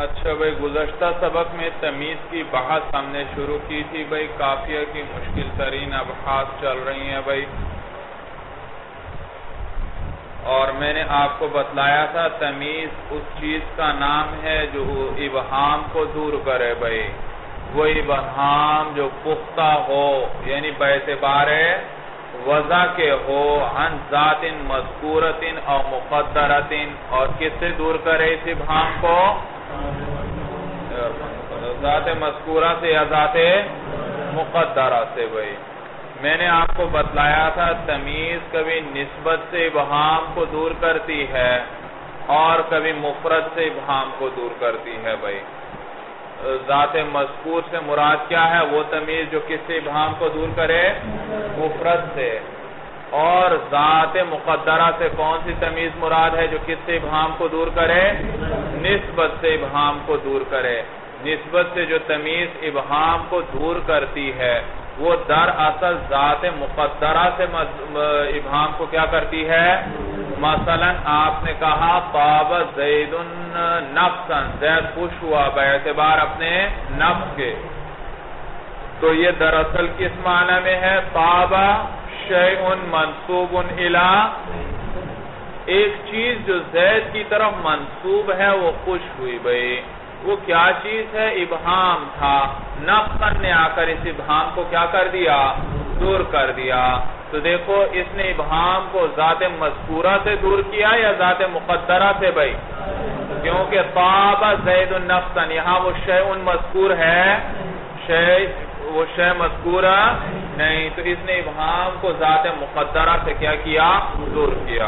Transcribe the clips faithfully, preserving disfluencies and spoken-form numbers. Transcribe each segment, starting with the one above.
اچھا بھائی، گزشتہ سبق میں تمیز کی بحث ہم نے شروع کی تھی بھائی، قافیہ کی مشکل ترین ابحاث چل رہی ہیں بھائی، اور میں نے آپ کو بتلایا تھا تمیز اس چیز کا نام ہے جو ابہام کو دور کرے بھائی، وہ ابہام جو پختہ ہو، یعنی باعتبار وضع کے ہو، عن ذات مذکورت او مقدرت، اور کس سے دور کرے اس ابہام کو؟ ذات مذکورہ سے یا ذات مقدرہ سے بھائی۔ میں نے آپ کو بتلایا تھا تمیز کبھی نسبت سے ابہام کو دور کرتی ہے اور کبھی مفرد سے ابہام کو دور کرتی ہے بھائی۔ ذات مذکور سے مراد کیا ہے؟ وہ تمیز جو کس سے ابہام کو دور کرے؟ مفرد سے۔ اور ذات مقدرہ سے کون سی تمیز مراد ہے جو کس سے ابہام کو دور کرے؟ نسبت سے ابہام کو دور کرے۔ نسبت سے جو تمیز ابہام کو دور کرتی ہے وہ در اصل ذات مقدرہ سے ابہام کو کیا کرتی ہے؟ مثلا آپ نے کہا طاب زید نفسا، زید خوش ہوا باعتبار اپنے نفس کے، تو یہ دراصل کس معنی میں ہے؟ طاب شیء منصوب الی، ایک چیز جو زید کی طرف منصوب ہے وہ خوش ہوئی بھائی۔ وہ کیا چیز ہے؟ ابہام تھا، نفسا نے آ کر اس ابہام کو کیا کر دیا؟ دور کر دیا۔ تو دیکھو اس نے ابہام کو ذات مذکورہ سے دور کیا یا ذات مقدرہ سے بھائی؟ کیونکہ طاب زید نفسا، یہاں وہ شیء مذکور ہے، شیء وہ شیء مذکورہ نہیں، تو اس نے ابہام کو ذات مقدرہ سے کیا کیا؟ دور کیا۔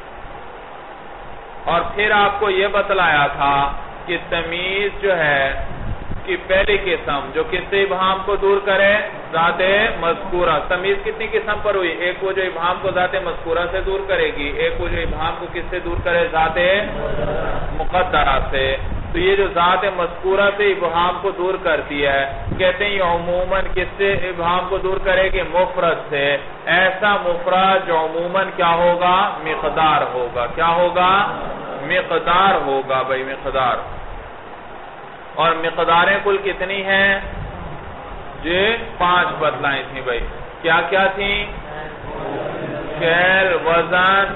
اور پھر آپ کو یہ بتلایا تھا کہ تمیز جو ہے کہ پہلی قسم جو کس سے ابہام کو دور کرے؟ ذات مذکورہ۔ تمیز کتنی قسم پر ہوئی؟ ایک وہ جو ابہام کو ذات مذکورہ سے دور کرے گی، ایک وہ جو ابہام کو کس سے دور کرے؟ ذات مقدرہ سے۔ تو یہ جو ذات مذکورہ سے ابہام کو دور کرتی ہے، کہتے ہیں یہ عموماً کس سے ابہام کو دور کرے گی؟ مفرد سے۔ ایسا مفرد جو عموماً کیا ہوگا؟ مقدار ہوگا۔ کیا ہوگا؟ مقدار ہوگا بھائی، مقدار۔ اور مقداریں کل کتنی ہیں؟ جی پانچ بتلائیں تھیں بھائی۔ کیا کیا تھیں؟ کیل، وزن،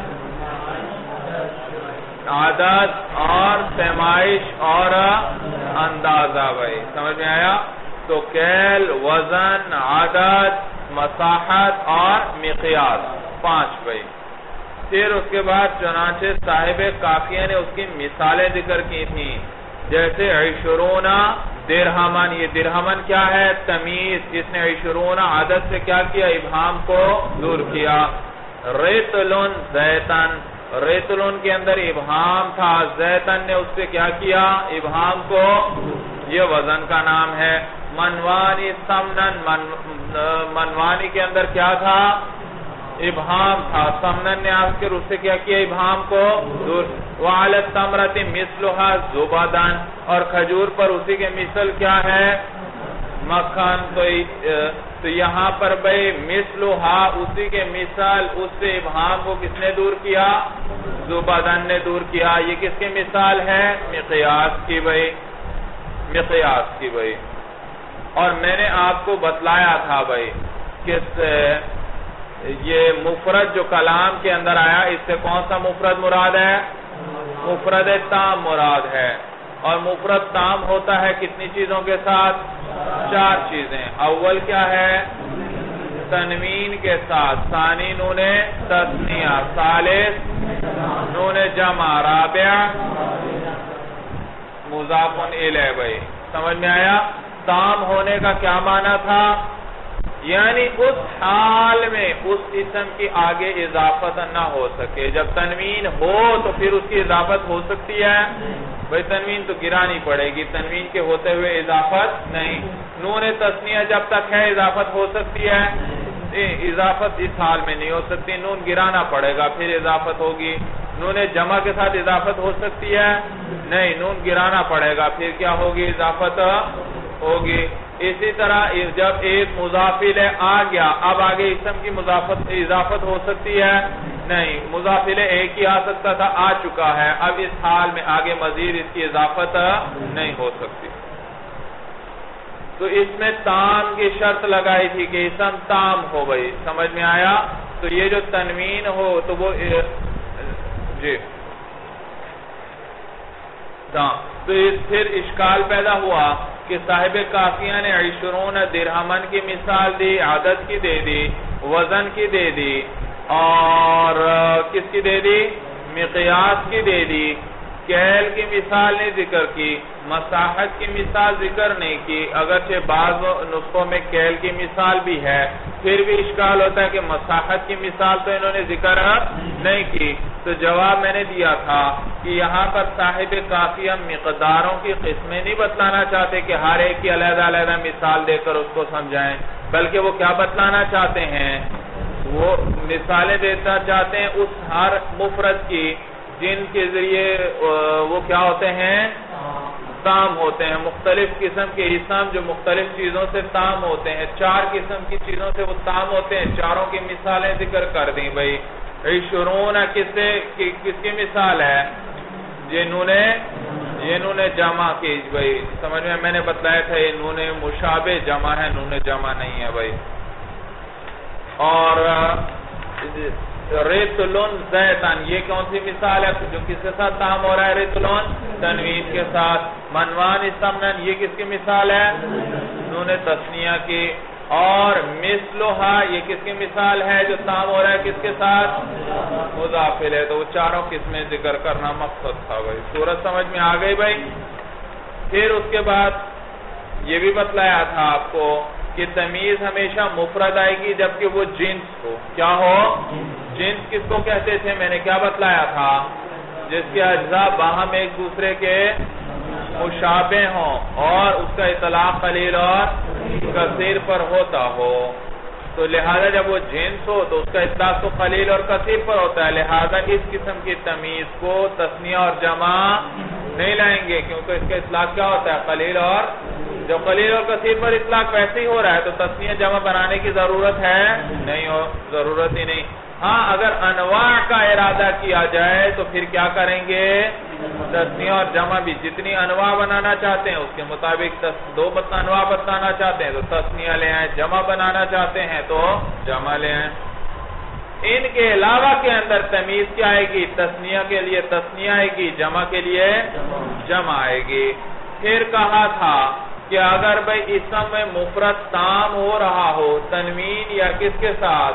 عدد اور پیمائش اور اندازہ بھائی، سمجھ میں آیا؟ تو کیل، وزن، عدد، مساحت اور مقیاس، پانچ بھائی۔ پھر اس کے بعد چنانچہ صاحب قافیہ نے اس کی مثالیں ذکر کی تھیں، جیسے عشرون درہمن، یہ درہمن کیا ہے؟ تمیز، اس نے عشرون عدد سے کیا کیا؟ ابہام کو دور کیا۔ ریتلن زیتن، ریتلن کے اندر ابہام تھا، زیتن نے اس سے کیا کیا؟ ابہام کو، یہ وزن کا نام ہے۔ منوانی سمنن، من منوانی کے اندر کیا تھا؟ ابہام تھا، سمنن نے آ کر اس سے کیا کیا؟ ابہام کو دور۔ وعلی التمرۃ مثلھا زبدن، اور کھجور پر اسی کے مثل کیا ہے؟ مکھن۔ تو تو یہاں پر بھائی مثلھا، اسی کے مثال، اس سے ابہام کو کس نے دور کیا؟ زبدن نے دور کیا۔ یہ کس کی مثال ہے؟ مقیاس کی بھائی، مقیاس کی بھائی۔ اور میں نے آپ کو بتلایا تھا بھائی کہ یہ مفرد جو کلام کے اندر آیا، اس سے کون سا مفرد مراد ہے؟ مفرد تام مراد ہے۔ اور مفرد تام ہوتا ہے کتنی چیزوں کے ساتھ؟ چار چیزیں۔ اول کیا ہے؟ تنوین کے ساتھ، ثانی نون تثنیہ، ثالث نون جمع، رابع مضاف الیہ بھائی، سمجھ میں آیا؟ تام ہونے کا کیا معنی تھا؟ یعنی اس حال میں اس اسم کی آگے اضافت نہ ہو سکے۔ جب تنوین ہو تو پھر اس کی اضافت ہو سکتی ہے بھائی، تنوین تو گرانی پڑے گی، تنوین کے ہوتے ہوئے اضافت نہیں۔ نون تثنیہ جب تک ہے اضافت ہو سکتی ہے، اضافت اس حال میں نہیں ہو سکتی، نون گرانا پڑے گا پھر اضافت ہوگی۔ نون جمع کے ساتھ اضافت ہو سکتی ہے؟ نہیں، نون گرانا پڑے گا پھر کیا ہوگی؟ اضافت ہوگی۔ اسی طرح جب ایک مضاف الیہ آ گیا، اب آگے اسم کی مضافت اضافت ہو سکتی ہے؟ نہیں، مضاف الیہ ایک ہی آ سکتا تھا، آ چکا ہے، اب اس حال میں آگے مزید اس کی اضافت نہیں ہو سکتی۔ تو اس میں تام کی شرط لگائی تھی کہ اسم تام ہو گئی، سمجھ میں آیا؟ تو یہ جو تنوین ہو تو وہ جی تو اس پھر اشکال پیدا ہوا کہ صاحب کافیہ نے عشرون درہمن کی مثال دی، عدد کی دے دی، وزن کی دے دی، اور کس کی دے دی؟ مقیاس کی دے دی، کیل کی مثال نہیں ذکر کی، مساحت کی مثال ذکر نہیں کی، اگرچہ بعض نسخوں میں کیل کی مثال بھی ہے، پھر بھی اشکال ہوتا ہے کہ مساحت کی مثال تو انہوں نے ذکر نہیں کی۔ تو جواب میں نے دیا تھا کہ یہاں پر صاحب کافیہ مقداروں کی قسمیں نہیں بتلانا چاہتے کہ ہر ایک کی علیحدہ علیحدہ مثال دے کر اس کو سمجھائیں، بلکہ وہ کیا بتلانا چاہتے ہیں؟ وہ مثالیں دینا چاہتے ہیں اس ہر مفرد کی جن کے ذریعے وہ کیا ہوتے ہیں؟ تام ہوتے ہیں، مختلف قسم کے اسم جو مختلف چیزوں سے تام ہوتے ہیں، چار قسم کی چیزوں سے وہ تام ہوتے ہیں، چاروں کی مثالیں ذکر کر دیں۔ بھائی عشرون کس سے کس کی مثال ہے؟ جنہوں نے یہ نون جمع کی، بھائی سمجھ میں میں نے بتلایا تھا یہ نون مشابہ جمع ہے، نون جمع نہیں ہے بھائی۔ اور ریتلون زیتن یہ کون سی مثال ہے جو کس کے ساتھ تام ہو رہا ہے؟ ریتلون تنوین کے ساتھ۔ منوان سمنن یہ کس کی مثال ہے؟ نون تثنیہ کی۔ اور مثلھا یہ کس کی مثال ہے جو تام ہو رہا ہے کس کے ساتھ؟ مضاف الیہ۔ تو وہ چاروں قسمیں ذکر کرنا مقصد تھا بھائی۔ صورت سمجھ میں آ گئی بھائی؟ پھر اس کے بعد یہ بھی بتلایا تھا آپ کو کہ تمیز ہمیشہ مفرد آئے گی جبکہ وہ جنس ہو۔ کیا ہو؟ جنس کس کو کہتے تھے؟ میں نے کیا بتلایا تھا؟ جس کے اجزاء باہم ایک دوسرے کے مشابہ ہوں اور اس کا اطلاق قلیل اور کثیر پر ہوتا ہو، تو لہذا جب وہ جنس ہو تو اس کا اطلاق تو قلیل اور کثیر پر ہوتا ہے، لہذا اس قسم کی تمیز کو تثنیہ اور جمع نہیں لائیں گے کیونکہ اس کا اطلاق کیا ہوتا ہے؟ قلیل اور جو قلیل اور کثیر پر اطلاق ویسے ہی ہو رہا ہے تو تثنیہ جمع بنانے کی ضرورت ہے نہیں، ہو ضرورت ہی نہیں۔ ہاں اگر انواع کا ارادہ کیا جائے تو پھر کیا کریں گے؟ تثنیہ اور جمع بھی جتنی انواع بنانا چاہتے ہیں اس کے مطابق دو انواع بتانا چاہتے ہیں تو تثنیہ لے آئیں، جمع بنانا چاہتے ہیں تو جمع لے آئیں۔ ان کے علاوہ کے اندر تمیز کیا آئے گی؟ تثنیہ کے لیے تثنیہ آئے گی، جمع کے لیے جمع آئے گی۔ پھر کہا تھا کہ اگر بھئی اسم میں مفرد تام ہو رہا ہو تنوین یا کس کے ساتھ؟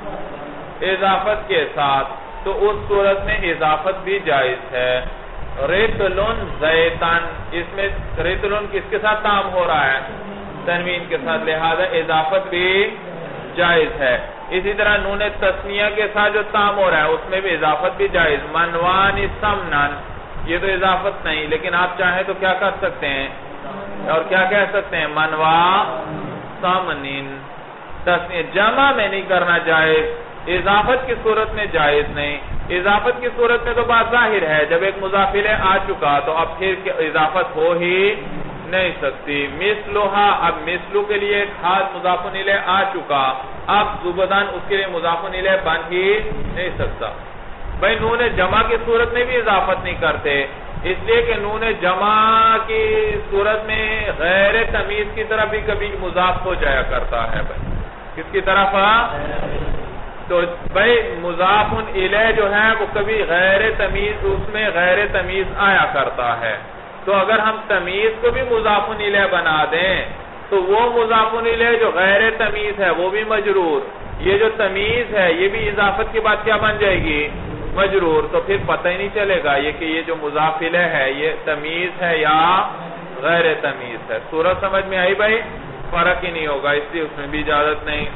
اضافت کے ساتھ، تو اس صورت میں اضافت بھی جائز ہے۔ ریتلون زیتن اس میں ریتلون کس کے ساتھ تام ہو رہا ہے؟ تنوین کے ساتھ، لہذا اضافت بھی جائز ہے۔ اسی طرح نون تثنیہ کے ساتھ جو تام ہو رہا ہے اس میں بھی اضافت بھی جائز۔ منوان سمنن یہ تو اضافت نہیں لیکن آپ چاہیں تو کیا کر سکتے ہیں اور کیا کہہ سکتے ہیں؟ منوا سمنن۔ تثنیہ جمع میں نہیں کرنا جائز، اضافت کی صورت میں جائز نہیں۔ اضافت کی صورت میں تو بات ظاہر ہے جب ایک مضاف الیہ آ چکا تو اب پھر اضافت ہو ہی نہیں سکتی۔ مثلھا اب مثلو کے لیے ایک خاص مضاف الیہ آ چکا، اب زبدان اس کے لیے مضاف الیہ بن ہی نہیں سکتا۔ بھائی نون جمع کی صورت میں بھی اضافت نہیں کرتے اس لیے کہ نون جمع کی صورت میں غیر تمیز کی طرف بھی کبھی مضاف ہو جایا کرتا ہے۔ بھائی کس کی طرف؟ تو بھائی مضاف الیہ جو ہے وہ کبھی غیر تمیز اس میں غیر تمیز آیا کرتا ہے، تو اگر ہم تمیز کو بھی مضاف الیہ بنا دیں تو وہ مضاف الیہ جو غیر تمیز ہے وہ بھی مجرور، یہ جو تمیز ہے یہ بھی اضافت کے بعد کیا بن جائے گی؟ مجرور۔ تو پھر پتہ ہی نہیں چلے گا یہ کہ یہ جو مضاف الیہ ہے یہ تمیز ہے یا غیر تمیز ہے۔ صورت سمجھ میں آئی بھائی؟ فرق ہی نہیں ہوگا، اس لیے اس میں بھی اجازت نہیں۔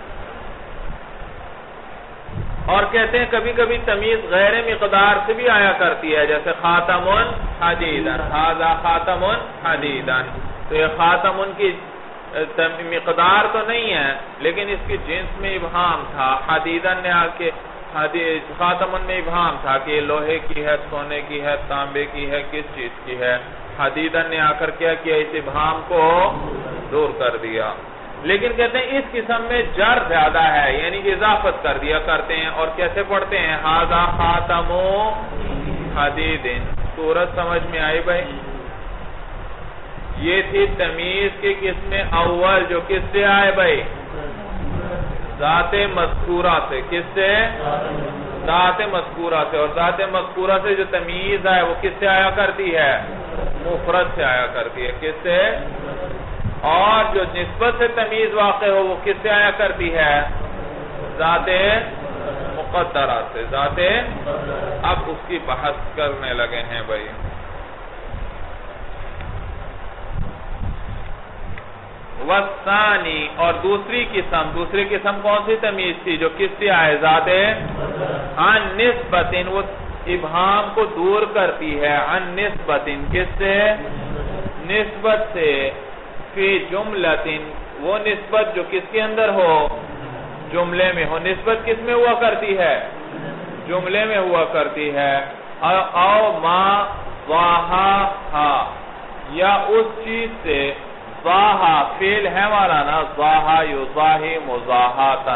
اور کہتے ہیں کبھی کبھی تمیز غیر مقدار سے بھی آیا کرتی ہے، جیسے خاتم حدیدن، ھذا خاتم حدیدن، تو یہ خاتم کی مقدار تو نہیں ہے لیکن اس کی جنس میں ابہام تھا۔ حدیدن نے آ کے خاتم میں ابہام تھا کہ یہ لوہے کی ہے، سونے کی ہے، تانبے کی ہے، کس چیز کی ہے۔ حدیدن نے آ کر کیا کیا؟ اس ابہام کو دور کر دیا۔ لیکن کہتے ہیں اس قسم میں جر زیادہ ہے، یعنی اضافت کر دیا کرتے ہیں. اور کیسے پڑھتے ہیں؟ ھذا خاتم حدید. صورت سمجھ میں آئی بھائی؟ یہ تھی تمیز کی قسم اول جو کس سے آئے بھائی؟ ذات مذکورہ سے. کس سے؟ ذات مذکورہ سے. اور ذات مذکورہ سے جو تمیز آئے وہ کس سے آیا کرتی ہے؟ مفرد سے آیا کرتی ہے. کس سے؟ اور جو نسبت سے تمیز واقع ہو وہ کس سے آیا کرتی ہے؟ ذات مقدرہ سے. ذات. اب اس کی بحث کرنے لگے ہیں بھائی. والثانی، اور دوسری قسم. دوسری قسم کون سی تمیز تھی جو کس سے آئے؟ ذات عن نسبت. وہ ابہام کو دور کرتی ہے. عن نسبت. کس سے؟ نسبت سے. فی جملۃ. وہ نسبت جو کس کے اندر ہو؟ جملے میں ہو. نسبت کس میں ہوا کرتی ہے؟ جملے میں ہوا کرتی ہے. او ما ضاہا، یا اس چیز سے. ضاہا فعل ہے مولانا. ضاہا یضاہی مضاہاتن.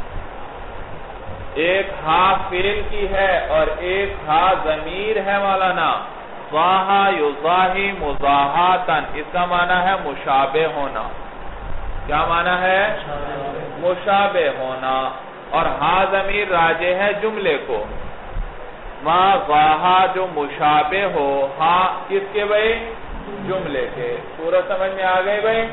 ایک ہا فعل کی ہے اور ایک ہا ضمیر ہے مولانا. ضاہا یضاہی مضاہاتن. اس کا معنی ہے مشابہ ہونا. کیا معنی ہے؟ مشابہ ہونا. اور ہا ضمیر راجع ہے جملے کو. ما ضاہا جو مشابہ ہو. ہا کس کے بھئی؟ جملے کے. پورا سمجھ میں آ گئی بھئی؟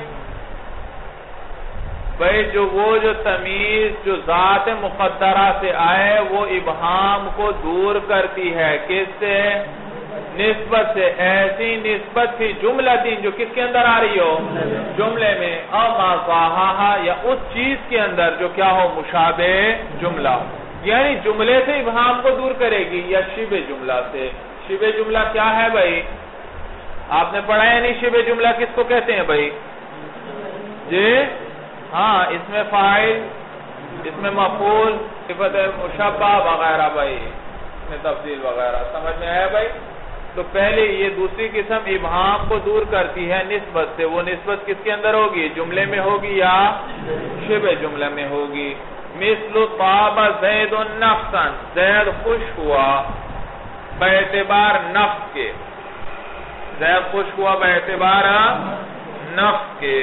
بھئی جو وہ جو تمیز جو ذات مقدرہ سے آئے وہ ابہام کو دور کرتی ہے. کس سے؟ نسبت سے. ایسی نسبت تھی جملہ دین جو کس کے اندر آ رہی ہو؟ جملے میں. او ما ضاہا، یا اس چیز کے اندر جو کیا ہو؟ مشابہ جملہ. یعنی جملے سے ابہام کو دور کرے گی یا شبہ جملہ سے. شبہ جملہ کیا ہے بھئی؟ آپ نے پڑھا ہے نہیں شبہ جملہ کس کو کہتے ہیں بھائی؟ جی ہاں، اس میں فاعل، اس میں مفعول، صفت مشبہ وغیرہ بھائی، اس میں تفضیل وغیرہ. سمجھ میں آیا بھائی؟ تو پہلے یہ دوسری قسم ابہام کو دور کرتی ہے نسبت سے. وہ نسبت کس کے اندر ہوگی؟ جملے میں ہوگی یا شبہ جملہ میں ہوگی. مثل طاب زید نفسا. زید خوش ہوا باعتبار نفس کے. زید خوش ہوا باعتبار نفس کے.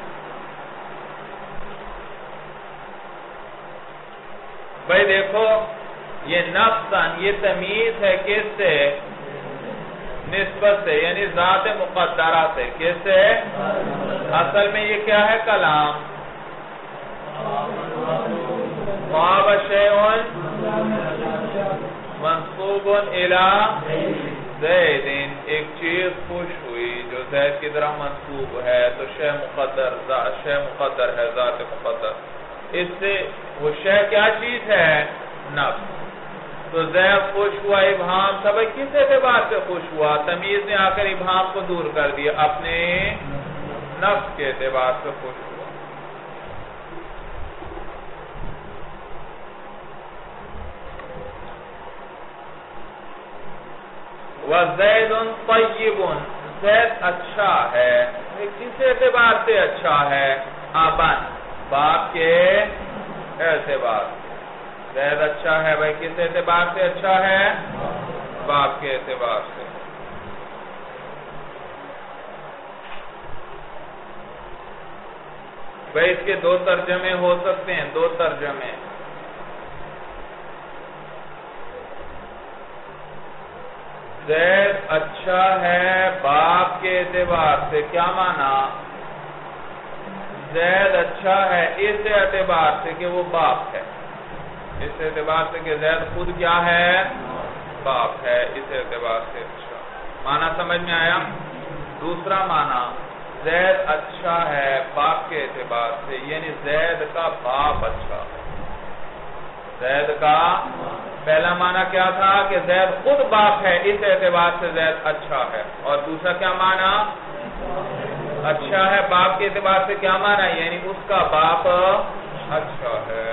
بھائی دیکھو یہ نفساً یہ تمیز ہے کس سے؟ نسبت سے، یعنی ذات مقدرہ سے. کس سے؟ اصل میں یہ کیا ہے کلام؟ طاب شیء منصوب الی زید. ایک چیز خوش ہوئی جو زید کی طرح منصوب ہے تو شے مقدر، شے مقدر ہے، ذات مقدر. اس سے وہ شے کیا چیز ہے؟ نفس. تو زید خوش ہوا ابہام تھا. بھائی کس اعتبار سے خوش ہوا؟ تمیز نے آ کر ابہام کو دور کر دیا. اپنے نفس کے اعتبار سے خوش ہوا. وَزَيْدٌ طَيِّبٌ. زید اچھا ہے. کس اعتبار سے اچھا ہے؟ ابن، باپ کے اعتبار. زید اچھا ہے بھائی کس اعتبار سے اچھا ہے؟ باپ کے اعتبار سے. بھائی اس کے دو ترجمے ہو سکتے ہیں. دو ترجمے. زید اچھا ہے باپ کے اعتبار سے. کیا معنی؟ زید اچھا ہے اس اعتبار سے کہ وہ باپ ہے. اس اعتبار سے کہ زید خود کیا ہے؟ باپ ہے. اس اعتبار سے اچھا. معنی سمجھ میں آیا؟ دوسرا معنی زید اچھا ہے باپ کے اعتبار سے، یعنی زید کا باپ اچھا ہے. زید کا پہلا معنی کیا تھا کہ زید خود باپ ہے، اس اعتبار سے زید اچھا ہے. اور دوسرا کیا معنی؟ اچھا ہے باپ کے اعتبار سے. کیا معنی؟ یعنی اس کا باپ اچھا ہے.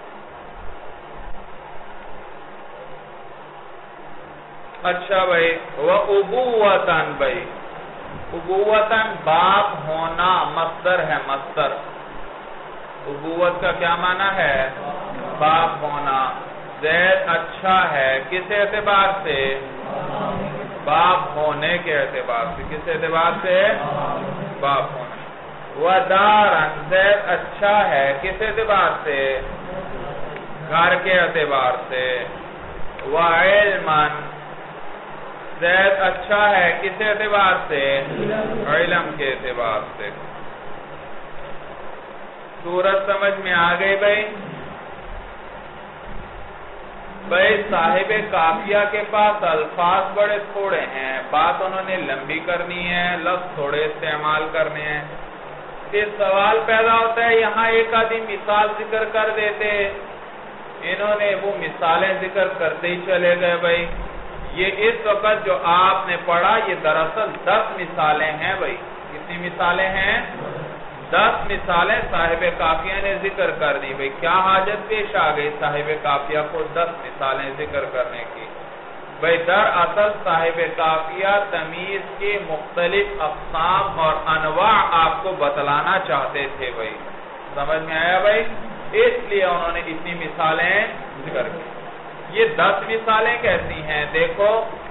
اچھا بھائی وَأُبُوَّةً بھائی ابوتن باپ ہونا مصدر ہے مصدر. ابوت کا کیا معنی ہے؟ باپ ہونا. زید اچھا ہے کس اعتبار سے؟ باپ ہونے کے اعتبار سے. کس اعتبار سے؟ باپ ہونے. وَدَارًا زید اچھا ہے کس اعتبار سے؟ گھر کے اعتبار سے. وَعِلْمًا زید اچھا ہے کس اعتبار سے؟ علم کے اعتبار سے. صورت سمجھ میں آ گئی بھائی؟ بھائی صاحب قافیہ کے پاس الفاظ بڑے تھوڑے ہیں، بات انہوں نے لمبی کرنی ہے، لفظ تھوڑے استعمال کرنے ہیں. پھر سوال پیدا ہوتا ہے یہاں ایک آدھی مثال ذکر کر دیتے، انہوں نے وہ مثالیں ذکر کرتے ہی چلے گئے. بھائی یہ اس وقت جو آپ نے پڑھا یہ دراصل دس مثالیں ہیں. بھائی کتنی مثالیں ہیں؟ دس مثالیں صاحب قافیہ نے ذکر کر دی. بھئی کیا حاجت پیش آ گئی صاحب قافیہ کو دس مثالیں ذکر کرنے کی؟ بھئی در اصل صاحب قافیہ تمیز کے مختلف اقسام اور انواع آپ کو بتلانا چاہتے تھے. بھئی سمجھ میں آیا بھئی؟ اس لیے انہوں نے اتنی مثالیں ذکر کی. یہ دس مثالیں کیسی ہیں؟ دیکھو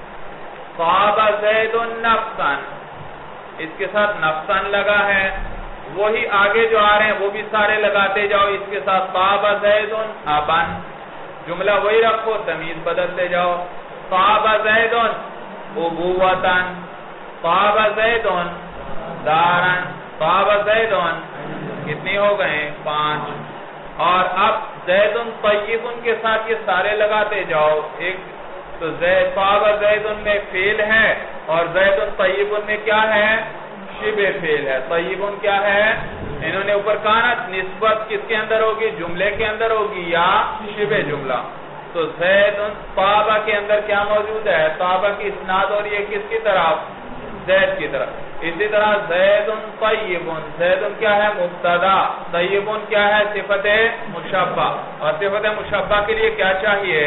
صاب زید نفسن، اس کے ساتھ نفسن لگا ہے. وہی آگے جو آ رہے ہیں وہ بھی سارے لگاتے جاؤ. اس کے ساتھ صاب زید ابن، جملہ وہی رکھو، تمیز بدلتے جاؤ. صاب زید ابوتن، صاب زید دارن، صاب زید کتنی ہو گئے؟ پانچ. اور اب زید طیب کے ساتھ یہ سارے لگاتے جاؤ. ایک تو زید صاب زید میں فعل ہے اور زید طیب میں کیا ہے؟ شبہ فعل ہے. طیب کیا ہے؟ انہوں نے اوپر کہا نسبت کس کے اندر ہوگی؟ جملے کے اندر ہوگی یا شبہ جملہ. تو زید طابہ کے اندر کیا موجود ہے؟ طابہ کی اسناد اور یہ کس کی طرف؟ زید کی طرف. اسی طرح زید طیب، زید کیا ہے؟ مبتدا، طیب کیا ہے؟ صفت مشبہ. اور صفت مشبہ کے لیے کیا چاہیے؟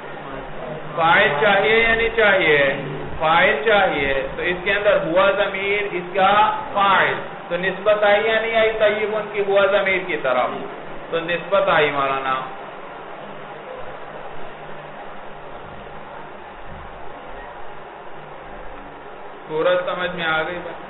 فاعل چاہیے یا نہیں چاہیے؟ فاعل چاہیے. تو اس کے اندر ہوا ضمیر اس کا فاعل، تو نسبت آئی یا نہیں آئی طیب کی ہوا ضمیر کی طرف؟ تو نسبت آئی مولانا. صورت سمجھ میں آ گئی بات؟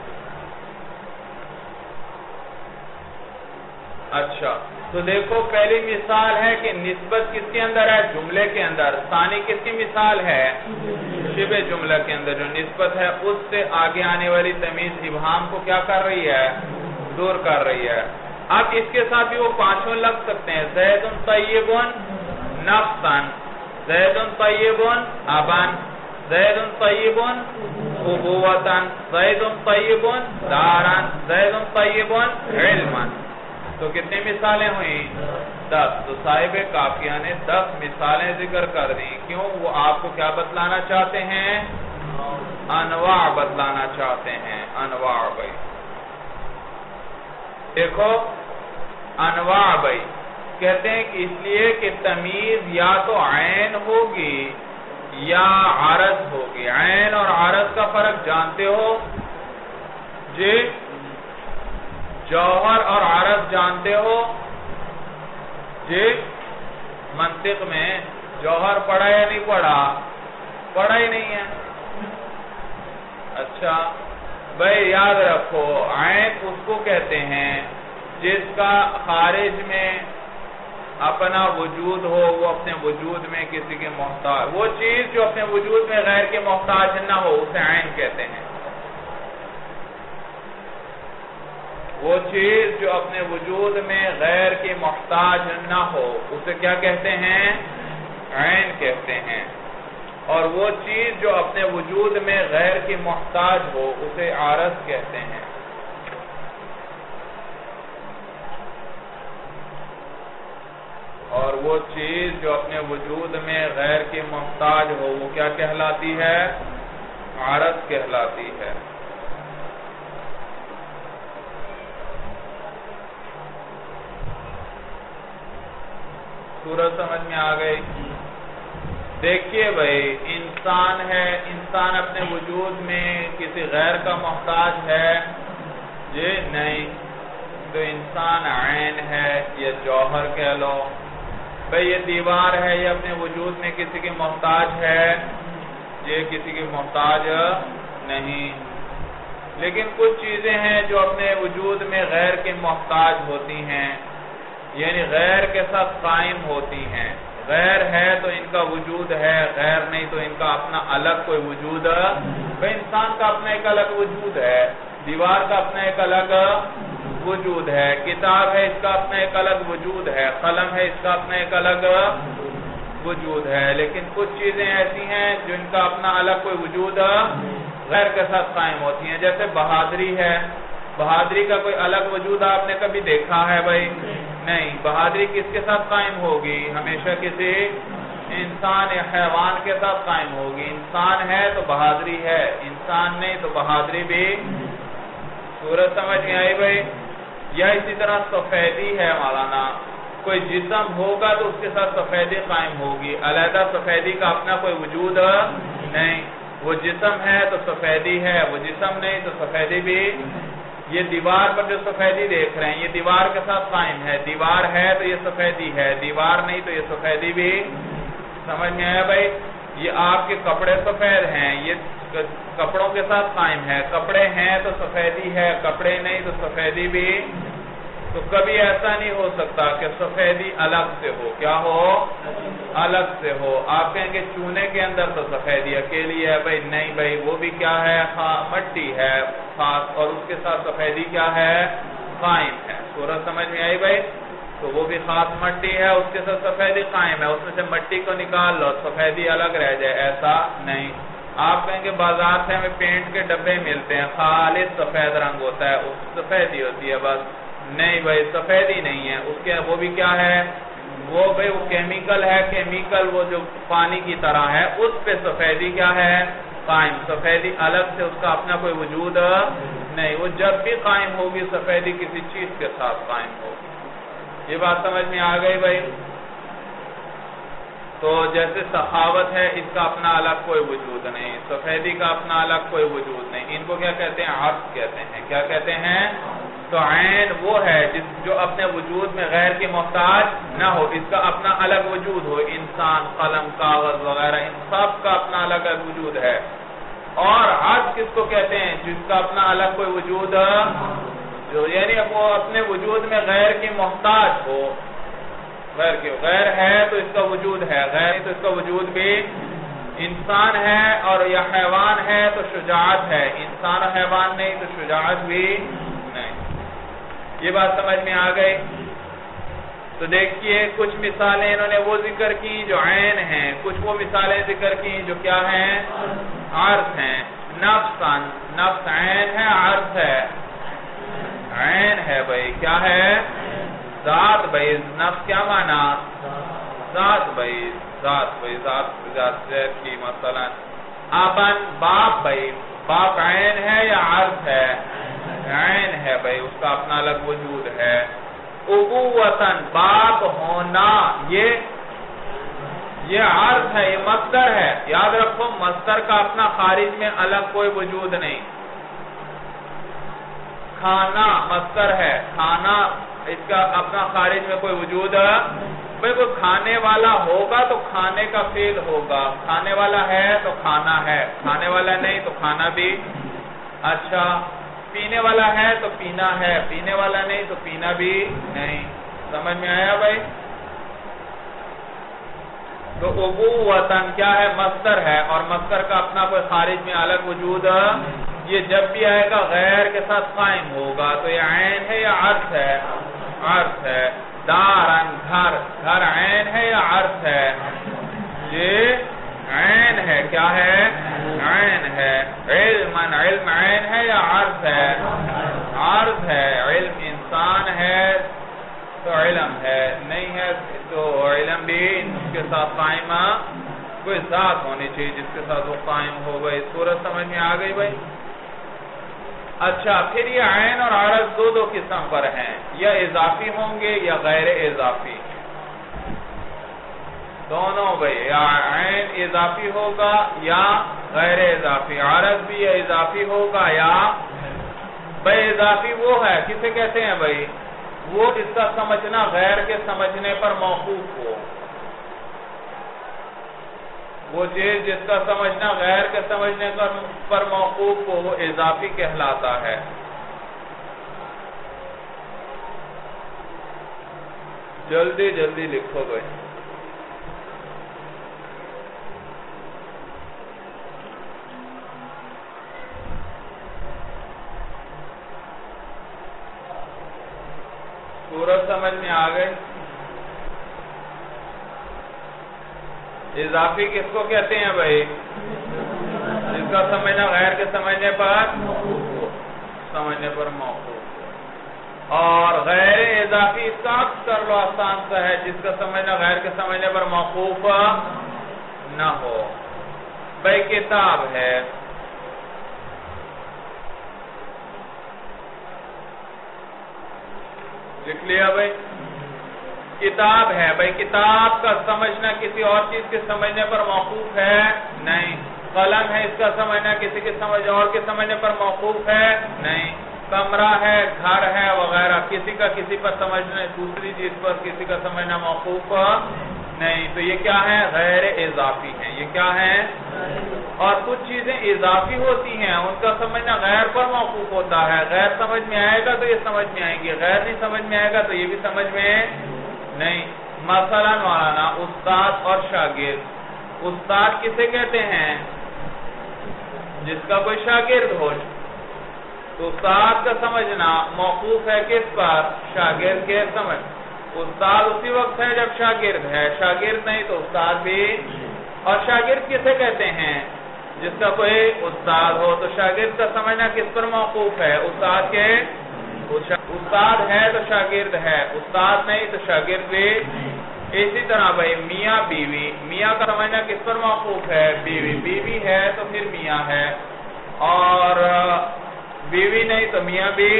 اچھا تو دیکھو پہلی مثال ہے کہ نسبت کس کے اندر ہے؟ جملے کے اندر. ثانی کس کی مثال ہے؟ شبہ جملہ کے اندر جو نسبت ہے اس سے آگے آنے والی تمیز ابہام کو کیا کر رہی ہے؟ دور کر رہی ہے. اب اس کے ساتھ بھی وہ پانچوں لگ سکتے ہیں. زید طیب نفسن، زید طیب ابن، زید طیب ابوتن، زید طیب دارن، زید طیب علمن. تو کتنی مثالیں ہوئیں؟ دس. تو صاحب قافیہ نے دس مثالیں ذکر کر دیں. کیوں؟ وہ آپ کو کیا بتلانا چاہتے ہیں؟ انواع بتلانا چاہتے ہیں. انواع بھائی دیکھو انواع بھائی کہتے ہیں کہ اس لیے کہ تمیز یا تو عین ہوگی یا عرض ہوگی. عین اور عرض کا فرق جانتے ہو؟ جی جوہر اور عرض جانتے ہو؟ جی منطق میں جوہر پڑھا یا نہیں پڑھا؟ پڑھا ہی نہیں ہے. اچھا بھائی یاد رکھو عین اس کو کہتے ہیں جس کا خارج میں اپنا وجود ہو، وہ اپنے وجود میں کسی کے محتاج، وہ چیز جو اپنے وجود میں غیر کے محتاج نہ ہو اسے عین کہتے ہیں. وہ چیز جو اپنے وجود میں غیر کے محتاج نہ ہو اسے کیا کہتے ہیں؟ عین کہتے ہیں. اور وہ چیز جو اپنے وجود میں غیر کے محتاج ہو اسے عارض کہتے ہیں. اور وہ چیز جو اپنے وجود میں غیر کے محتاج ہو وہ کیا کہلاتی ہے؟ عارض کہلاتی ہے. صورت سمجھ میں آ گئی؟ دیکھیے بھائی انسان ہے، انسان اپنے وجود میں کسی غیر کا محتاج ہے جی نہیں، تو انسان عین ہے یا جوہر کہہ لو. بھئی یہ دیوار ہے، یہ اپنے وجود میں کسی کی محتاج ہے، یہ کسی کی محتاج نہیں. لیکن کچھ چیزیں ہیں جو اپنے وجود میں غیر کے محتاج ہوتی ہیں، یعنی غیر کے ساتھ قائم ہوتی ہیں. غیر ہے تو ان کا وجود ہے، غیر نہیں تو ان کا اپنا الگ کوئی وجود. بھئی انسان کا اپنا ایک الگ وجود ہے، دیوار کا اپنا ایک الگ وجود ہے، کتاب ہے اس کا اپنا ایک الگ وجود ہے، قلم ہے اس کا اپنا ایک الگ وجود ہے. لیکن کچھ چیزیں ایسی ہیں جن کا اپنا الگ کوئی وجود غیر کے ساتھ قائم ہوتی ہیں. جیسے بہادری ہے، بہادری کا کوئی الگ وجود آپ نے کبھی دیکھا ہے بھائی؟ نہیں. بہادری کس کے ساتھ قائم ہوگی؟ ہمیشہ کسی انسان یا حیوان کے ساتھ قائم ہوگی. انسان ہے تو بہادری ہے، انسان نہیں تو بہادری بھی. صورت سمجھ میں آئی بھائی؟ یا اسی طرح سفیدی ہے مولانا، کوئی جسم ہوگا تو اس کے ساتھ سفیدی قائم ہوگی. علیحدہ سفیدی کا اپنا کوئی وجود نہیں. وہ جسم ہے تو سفیدی ہے، وہ جسم نہیں تو سفیدی بھی. یہ دیوار پر جو سفیدی دیکھ رہے ہیں یہ دیوار کے ساتھ قائم ہے، دیوار ہے تو یہ سفیدی ہے، دیوار نہیں تو یہ سفیدی بھی. سمجھ میں آیا بھائی؟ یہ آپ کے کپڑے سفید ہیں، یہ کپڑوں کے ساتھ قائم ہے، کپڑے ہیں تو سفیدی ہے، کپڑے نہیں تو سفیدی بھی. تو کبھی ایسا نہیں ہو سکتا کہ سفیدی الگ سے ہو. کیا ہو؟ الگ سے ہو. آپ کہیں کہ چونے کے اندر تو سفیدی اکیلی ہے. بھائی نہیں بھائی، وہ بھی کیا ہے؟ مٹی ہے خاص، اور اس کے ساتھ سفیدی کیا ہے؟ قائم ہے. صورت سمجھ میں آئی بھائی؟ تو وہ بھی خاص مٹی ہے، اس کے ساتھ سفیدی قائم ہے. اس میں سے مٹی کو نکال لو، سفیدی الگ رہ جائے، ایسا نہیں. آپ کہیں کہ بازار سے ہمیں پینٹ کے ڈبے ملتے ہیں، خالص سفید رنگ ہوتا ہے، اس سفیدی ہوتی ہے بس. نہیں بھائی، سفیدی نہیں ہے اس کے. وہ بھی کیا ہے؟ وہ بھائی وہ کیمیکل ہے، کیمیکل وہ جو پانی کی طرح ہے، اس پہ سفیدی کیا ہے؟ قائم. سفیدی الگ سے اس کا اپنا کوئی وجود نہیں. وہ جب بھی قائم ہوگی سفیدی کسی چیز کے ساتھ قائم ہوگی. یہ بات سمجھ میں آ گئی بھائی؟ تو جیسے سخاوت ہے، اس کا اپنا الگ کوئی وجود نہیں، سفیدی کا اپنا الگ کوئی وجود نہیں. ان کو کیا کہتے ہیں؟ عرض کہتے ہیں. کیا کہتے ہیں؟ تو عین وہ ہے جس جو اپنے وجود میں غیر کی محتاج نہ ہو، اس کا اپنا الگ وجود ہو. انسان، قلم، کاغذ وغیرہ ان سب کا اپنا الگ وجود ہے. اور عرض کس کو کہتے ہیں؟ جس کا اپنا الگ کوئی وجود جو یعنی وہ اپنے وجود میں غیر کی محتاج ہو. غیر کی غیر ہے تو اس کا وجود ہے، غیر تو اس کا وجود بھی. انسان ہے اور یا حیوان ہے تو شجاعت ہے، انسان اور حیوان نہیں تو شجاعت بھی نہیں. یہ بات سمجھ میں آ گئی؟ تو دیکھیے کچھ مثالیں انہوں نے وہ ذکر کی جو عین ہیں، کچھ وہ مثالیں ذکر کی جو کیا ہیں؟ عرض ہیں. نفساً، نفس عین ہے، عرض ہے. عین ہے بھائی، کیا ہے؟ ذات بھائی. نفس کیا معنی؟ ذات بھائی، ذات بھائی، ذات ذات ذات کی. مثلا ابن، باپ بھائی، باپ عین ہے یا عرض ہے؟ عین ہے بھائی، اس کا اپنا الگ وجود ہے. ابوتاً، باپ ہونا، یہ یہ عرض ہے، یہ مصدر ہے. یاد رکھو مصدر کا اپنا خارج میں الگ کوئی وجود نہیں. کھانا مصدر ہے، کھانا اس کا اپنا خارج میں کوئی وجود ہے. بھئی کوئی کھانے والا ہوگا تو کھانے کا فعل ہوگا، کھانے والا ہے تو کھانا ہے، کھانے والا نہیں تو کھانا بھی. اچھا، پینے والا ہے تو پینا ہے، پینے والا نہیں تو پینا بھی نہیں. سمجھ میں آیا بھائی؟ تو ابوتاً کیا ہے؟ مصدر ہے، اور مصدر کا اپنا کوئی خارج میں الگ وجود. یہ جب بھی آئے گا غیر کے ساتھ قائم ہوگا. تو یہ عین ہے یا عرض ہے؟ عرض ہے. دارن، گھر، گھر عین ہے یا عرض ہے؟ یہ عین ہے. کیا ہے؟ عین ہے. علماً، علم عین ہے یا عرض ہے؟ عرض ہے. علم انسان ہے تو علم ہے، نہیں ہے تو علم بھی اس کے ساتھ قائم کوئی ذات ہونی چاہیے جس کے ساتھ وہ قائم ہو. گئی صورت سمجھ میں آ گئی بھائی؟ اچھا، پھر یہ عین اور عرض دو دو قسم پر ہیں، یا اضافی ہوں گے یا غیر اضافی. دونوں بھائی، یا عین اضافی ہوگا یا غیر اضافی، عرض بھی یا اضافی ہوگا یا بھائی اضافی وہ ہے کسے کہتے ہیں بھائی؟ وہ اس کا سمجھنا غیر کے سمجھنے پر موقوف ہو، وہ چیز جس کا سمجھنا غیر کے سمجھنے پر موقوف ہو وہ اضافی کہلاتا ہے۔ جلدی جلدی لکھو بھائی۔ صورت سمجھ میں آ گئی؟ اضافی کس کو کہتے ہیں بھائی؟ جس کا سمجھنا غیر کے سمجھنے پر سمجھنے پر موقوف، اور غیر اضافی اس کا عکس کر لو، آسان سا ہے، جس کا سمجھنا غیر کے سمجھنے پر موقوف نہ ہو۔ بھائی کتاب ہے، لکھ لیا بھائی؟ کتاب ہے بھائی، کتاب کا سمجھنا کسی اور چیز کے سمجھنے پر موقوف ہے نہیں۔ قلم ہے، اس کا سمجھنا کسی کے سمجھ اور کے سمجھنے پر موقوف ہے نہیں۔ کمرہ ہے، گھر ہے وغیرہ، کسی کا کسی پر سمجھنا دوسری چیز پر کسی کا سمجھنا موقوف نہیں، تو یہ کیا ہے؟ غیر اضافی ہیں۔ یہ کیا ہے؟ اور کچھ چیزیں اضافی ہوتی ہیں، ان کا سمجھنا غیر پر موقوف ہوتا ہے، غیر سمجھ میں آئے گا تو یہ سمجھ میں آئیں گی، غیر نہیں سمجھ میں آئے گا تو یہ بھی سمجھ میں نہیں۔ مثلا مولانا استاد اور شاگرد، استاد کسے کہتے ہیں؟ جس کا کوئی شاگرد ہو، تو استاد کا سمجھنا موقوف ہے کس پر؟ شاگرد کے سمجھ۔ استاد اسی وقت ہے جب شاگرد ہے، شاگرد نہیں تو استاد بھی۔ اور شاگرد کسے کہتے ہیں؟ جس کا کوئی استاد ہو، تو شاگرد کا سمجھنا کس پر موقوف ہے؟ استاد کے، استاد ہے تو شاگرد ہے، استاد نہیں تو شاگرد بھی۔ اسی طرح بھائی میاں بیوی، میاں کا سمجھنا کس پر موقوف ہے؟ بیوی، بیوی ہے تو پھر میاں ہے، اور بیوی نہیں تو میاں بھی۔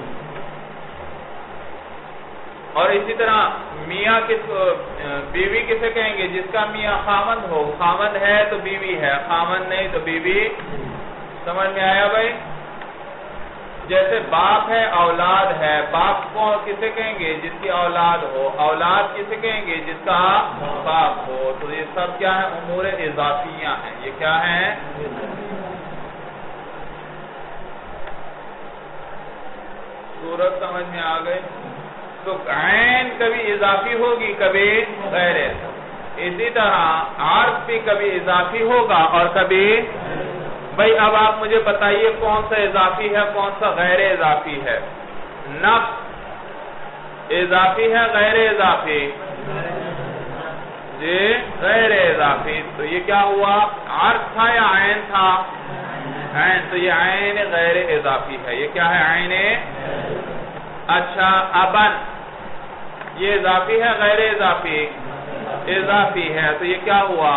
اور اسی طرح میاں کس، بیوی کسے کہیں گے؟ جس کا میاں خاوند ہو، خاوند ہے تو بیوی ہے، خاوند نہیں تو بیوی۔ سمجھ میں آیا بھائی؟ جیسے باپ ہے، اولاد ہے، باپ کو کسے کہیں گے؟ جس کی اولاد ہو، اولاد کسے کہیں گے؟ جس کا باپ ہو۔ تو یہ سب کیا ہے؟ امور اضافیہ ہیں۔ یہ کیا ہیں؟ صورت سمجھ میں آ گئی؟ تو عین کبھی اضافی ہوگی، کبھی غیر۔ اسی طرح عرض بھی کبھی اضافی ہوگا اور کبھی، بھائی اب آپ مجھے بتائیے کون سا اضافی ہے کون سا غیر اضافی ہے؟ نفس اضافی ہے غیر اضافی؟ جی غیر اضافی۔ تو یہ کیا ہوا؟ عرض تھا یا عین تھا؟ عین، تو یہ عین غیر اضافی ہے۔ یہ کیا ہے؟ عین۔ اچھا ابن، یہ اضافی ہے غیر اضافی؟ اضافی ہے، تو یہ کیا ہوا؟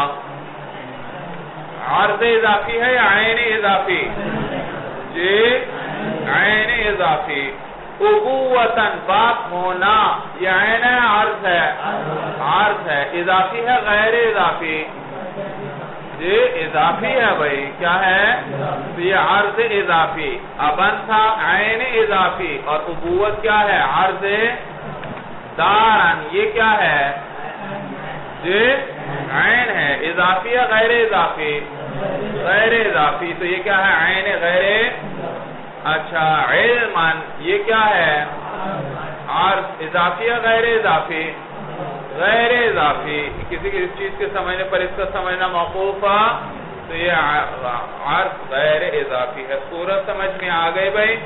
عرض اضافی ہے یا عین اضافی؟ جی عین اضافی۔ ابوتن، باپ ہونا، یہ عین ہے عرض ہے؟ عرض ہے۔ اضافی ہے غیر اضافی؟ جی اضافی ہے بھائی، کیا ہے؟ تو یہ عرض اضافی، ابن تھا عین اضافی، اور ابوت کیا ہے؟ عرض دارن، یہ کیا ہے؟ جی عین ہے۔ اضافی ہے غیر اضافی؟ غیر اضافی، تو یہ کیا ہے؟ عین غیر۔ اچھا علمن، یہ کیا ہے؟ عرض اضافی ہے غیر اضافی؟ غیر اضافی۔ کسی کی چیز کے سمجھنے پر اس کا سمجھنا موقوف، تو یہ عرض غیر اضافی ہے۔ صورت سمجھ میں آ گئی بھائی؟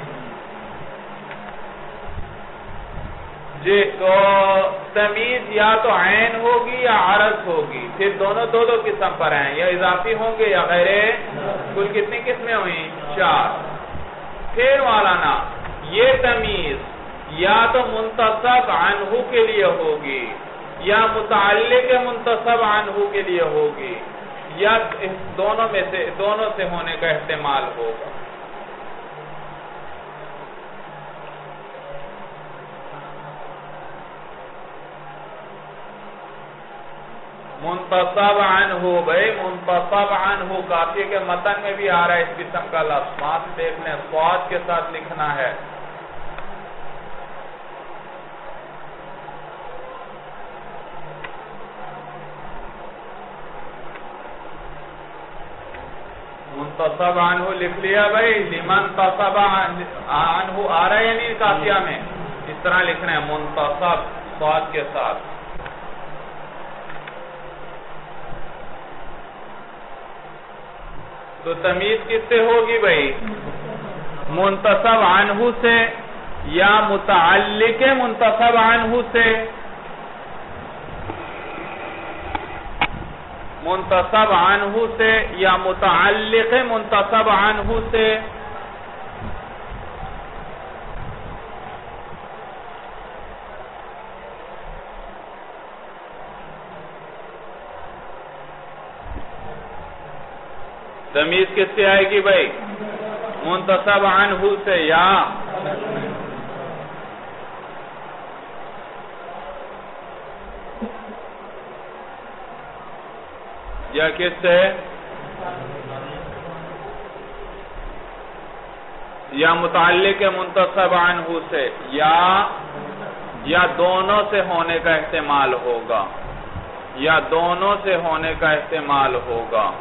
جی تو تمیز یا تو عین ہوگی یا عرض ہوگی، پھر دونوں دو دو قسم پر ہیں، یا اضافی ہوں گے یا غیر۔ کل کتنی قسمیں ہوئیں؟ چار۔ پھر مولانا یہ تمیز یا تو منتصب عنہ کے لیے ہوگی یا متعلق منتصب عنہ کے لیے ہوگی، یا دونوں میں سے دونوں سے ہونے کا احتمال ہوگا۔ منتصب عنہ بھائی منتصب عنہ کافیہ کے متن میں بھی آ رہا ہے اس قسم کا لفظ، وہاں سے دیکھ لیں صاد کے ساتھ لکھنا ہے. منتصب عنہ لکھ لیا بھائی، لمن تصب عنہ آ رہا ہے یا نہیں کافیہ میں؟ اس طرح لکھنا ہے منتصب صاد کے ساتھ. تو تمیز کس سے ہوگی بھائی؟ منتصب عنہ سے یا متعلق منتصب عنہ سے؟ منتصب عنہ سے یا متعلق منتصب عنہ سے؟ تمیز کس سے آئے گی بھائی؟ منتصب عنہ سے یا یا کس سے؟ یا متعلق منتصب عنہ سے یا یا دونوں سے ہونے کا احتمال ہوگا یا دونوں سے ہونے کا احتمال ہوگا.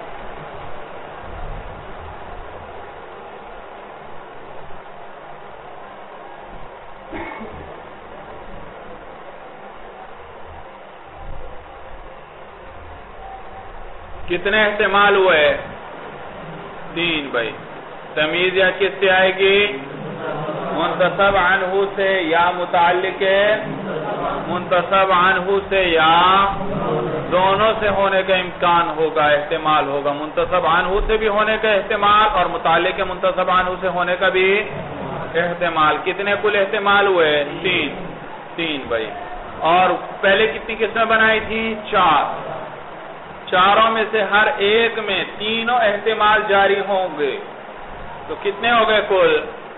کتنے احتمال ہوئے؟ تین بھائی. تمیز یا کس سے آئے گی؟ منتصب عنہ سے یا متعلق منتصب عنہ سے یا دونوں سے ہونے کا امکان ہوگا، احتمال ہوگا. منتصب عنہ سے بھی ہونے کا احتمال اور متعلق منتصب عنہ سے ہونے کا بھی احتمال. کتنے کل احتمال ہوئے؟ تین. تین بھائی. اور پہلے کتنی قسمیں بنائی تھی؟ چار. چاروں میں سے ہر ایک میں تینوں احتمال جاری ہوں گے. تو کتنے ہو گئے کل؟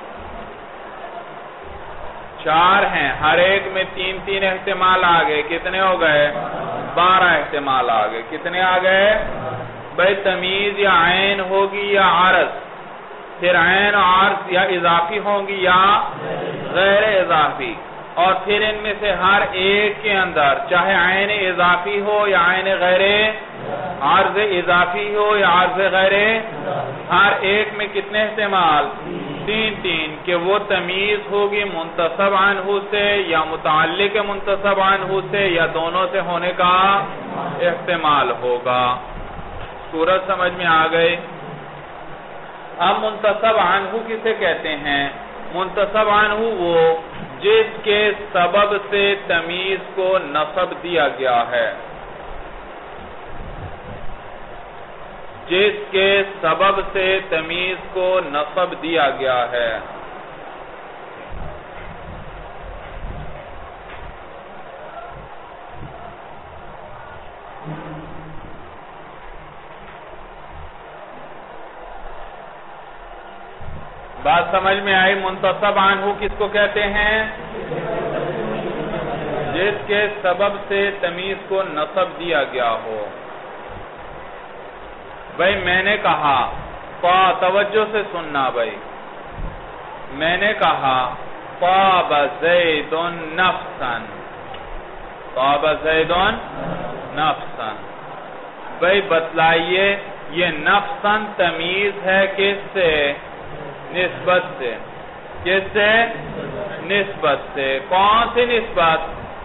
چار ہیں، ہر ایک میں تین تین احتمال آگئے. کتنے ہو گئے؟ بارہ احتمال آگئے. کتنے آگئے بھائی؟ تمیز یا عین ہوگی یا عرض، پھر عین اور عرض یا اضافی ہوں گی یا غیر اضافی، اور پھر ان میں سے ہر ایک کے اندر چاہے عین اضافی ہو یا عین غیر عرض اضافی ہو یا عرض غیر، ہر ایک میں کتنے احتمال؟ تین تین. کہ وہ تمیز ہوگی منتصب عنہ سے یا متعلق منتصب عنہ سے یا دونوں سے ہونے کا احتمال ہوگا. صورت سمجھ میں آ گئی؟ اب منتصب عنہ کسے کہتے ہیں؟ منتصب عنہ وہ جس کے سبب سے تمیز کو نصب دیا گیا ہے، جس کے سبب سے تمیز کو نصب دیا گیا ہے. بات سمجھ میں آئی؟ منتصب عنہ کس کو کہتے ہیں؟ جس کے سبب سے تمیز کو نصب دیا گیا ہو. بھائی میں نے کہا، توجہ سے سننا بھائی، میں نے کہا طاب زید نفسا، طاب زید نفسا. بھائی بتلائیے یہ نفسا تمیز ہے کس سے؟ نسبت سے. کس سے؟ نسبت سے. کون سی نسبت؟